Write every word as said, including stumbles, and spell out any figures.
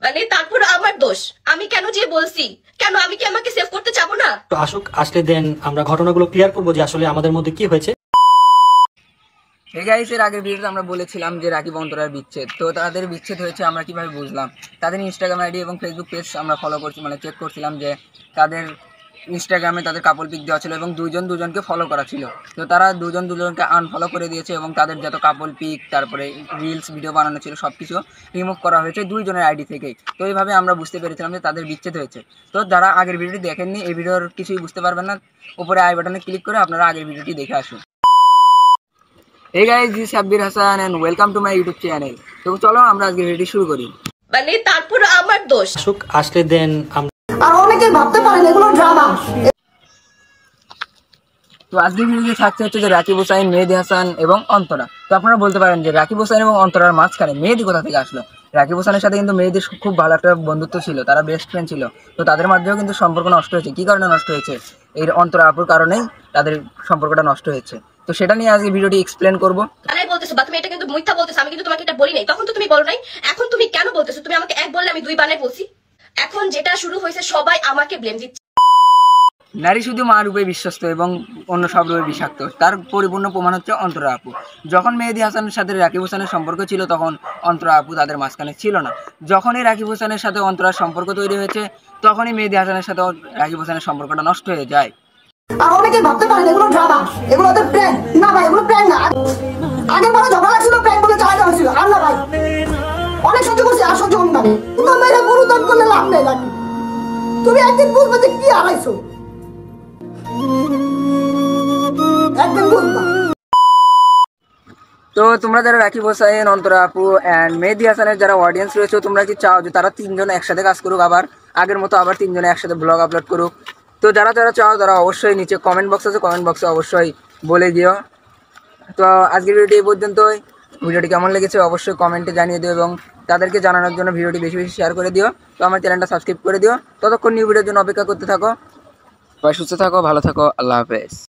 মানে তারপর আমার দোষ, আমি কেন যে বলছি, কেন আমি কি আমাকে সেভ করতে চাবো না? তো আসুক, আসলে দেন আমরা ঘটনাগুলো ক্লিয়ার করবো যে আসলে আমাদের মধ্যে কি হয়েছে। এই গাইস, এর আগের ভিডিওতে আমরা বলেছিলাম যে রাকিব অন্তরার বিচ্ছেদ। তো তাদের বিচ্ছেদ হয়েছে আমরা কিভাবে বুঝলাম, তাদের ইনস্টাগ্রাম আইডি এবং ফেসবুক পেজ আমরা ফলো করছি, মানে চেক করছিলাম যে তাদের ইনস্টাগ্রামে তাদের কাপল পিক দেওয়া ছিল এবং দুজন দুজনকে ফলো করা ছিল। তো তারা দুজন দুজনকে আনফলো করে দিয়েছে এবং তাদের যত কাপল পিক, তারপরে রিলস ভিডিও বানানো ছিল সব কিছু রিমুভ করা হয়েছে দুইজনের আইডি থেকেই। তো এইভাবে আমরা বুঝতে পেরেছিলাম যে তাদের বিচ্ছেদ হয়েছে। তো যারা আগের ভিডিওটি দেখেননি, এই ভিডিওর কিছুই বুঝতে পারবেন না, উপরে আই বাটনে ক্লিক করে আপনারা আগের ভিডিওটি দেখে আসুন। Hey guys, this is Shabbir Hassan and welcome to my YouTube channel. তো চলো আমরা আজকে ভিডিও শুরু করি। মানে তারপর আমার দোষ। আসুক, আসলে দেন আমরা আর অনেকে ভাবতে পারেন এগুলো ড্রামা। তো আজকের ভিডিওতে থাকতে হচ্ছে যে রাকিব হোসাইন, মেহেদী হাসান এবং অন্তরা। তো আপনারা বলতে পারেন যে রাকিব হোসাইন এবং অন্তরার মাঝখানে মেহেদী কোথা থেকে আসলো। রাকিব হোসাইনের সাথে কিন্তু মেহেদীর খুব ভালো একটা বন্ধুত্ব ছিল, তারা বেস্ট ফ্রেন্ড ছিল। তো তাদের মাঝেও কিন্তু সম্পর্ক নষ্ট হয়েছে। কী কারণে নষ্ট হয়েছে? এই অন্তরা আপুর কারণেই তাদের সম্পর্কটা নষ্ট হয়েছে। তো সেটা নিয়ে আজকে ভিডিওটি এক্সপ্লেন করবো। আরে বলতেছো বা তুমি এটা কিন্তু মিথ্যা বলতেছো, আমি কিন্তু তোমাকে এটা বলি নাই, তখন তো তুমি বলো নাই, এখন তুমি কেন বলতেছো? তুমি আমাকে এক বললে আমি দুই বানাই বলছি। এখন যেটা শুরু হয়েছে সবাই আমাকে ব্লেম দিচ্ছে। নারী শুধু মা রূপে বিশ্বস্ত এবং অন্য সব রূপে বিষাক্ত, তার পরিপূর্ণ প্রমাণ হচ্ছে অন্তরা আপু। যখন মেহেদী হাসানের সাথে রাকিব হোসেনের সম্পর্ক ছিল তখন অন্তরা আপু তাদের মাঝখানে ছিল না। যখনই রাকিব হোসেনের সাথে অন্তরার সম্পর্ক তৈরি হয়েছে তখনই মেহেদী হাসানের সাথে রাকিব হোসেনের সম্পর্কটা নষ্ট হয়ে যায়। আর অনেকে ভাবতে পারেন এগুলো ড্রামা, এগুলো ওদের প্র্যাঙ্ক। না ভাই, এগুলো প্র্যাঙ্ক না। আগের বার ঝগড়া লাগছিল, প্র্যাঙ্ক বলে চালাই দেওয়া হয়েছিল। আর না ভাই, অনেক সহ্য করছি, আর সহ্য করুন না। কিন্তু মেয়েরা গুরুদান করলে লাভ নেই। লাগে তুমি একদিন বুঝবে যে কি হারাইছো, একদিন বুঝবা। তো তোমরা যারা রাকিব হোসেন, অন্তরা আপু অ্যান্ড মেহেদী হাসানের যারা অডিয়েন্স রয়েছে, তোমরা কি চাও যে তারা তিনজন একসাথে কাজ করুক, আবার আগের মতো আবার তিনজনে একসাথে ব্লগ আপলোড করুক? তো যারা যারা চাও তারা অবশ্যই নিচে কমেন্ট বক্স আছে, কমেন্ট বক্সে অবশ্যই বলে দিও। তো আজকের ভিডিওটি এই পর্যন্তই। ভিডিওটি কেমন লেগেছে অবশ্যই কমেন্টে জানিয়ে দিও এবং তাদেরকে জানানোর জন্য ভিডিওটি বেশি বেশি শেয়ার করে দিও। তো আমার চ্যানেলটা সাবস্ক্রাইব করে দিও। ততক্ষণ নিউ ভিডিওর জন্য অপেক্ষা করতে থাকো। সবাই সুস্থ থাকো, ভালো থাকো, আল্লাহ হাফেজ।